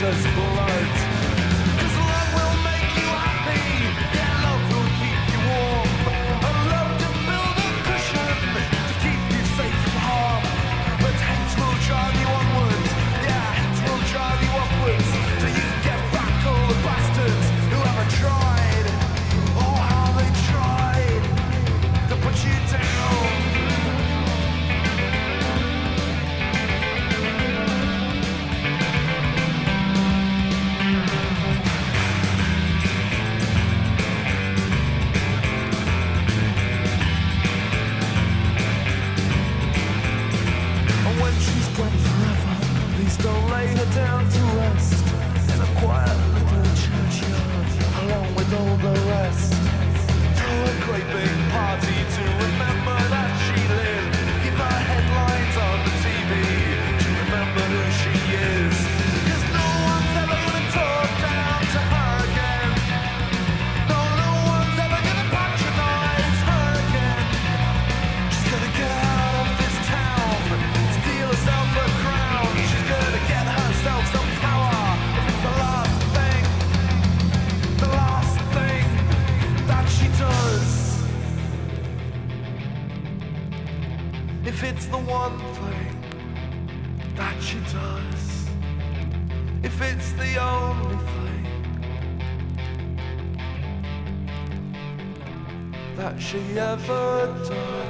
just blood. 'Cause love will make you happy, yeah, love will keep you warm, and love can build a cushion to keep you safe from harm. But hate will drive you onwards, yeah, hate will drive you upwards, till you get back all the bastards who haven't tried, oh how they tried to put you down. And when she's gone forever, please don't lay her down to rest in a quiet little churchyard along with all the rest. Throw a great big party to remember that she lived. Give her headlines on the TV to remember who she is. 'Cause no one's ever gonna talk down to her again. No, no one's ever gonna patronize her again. She's gonna get out of this town, steal herself a crown. She's gonna get herself some power. It's the last thing that she does. If it's the one thing that she does, if it's the only thing that she ever does.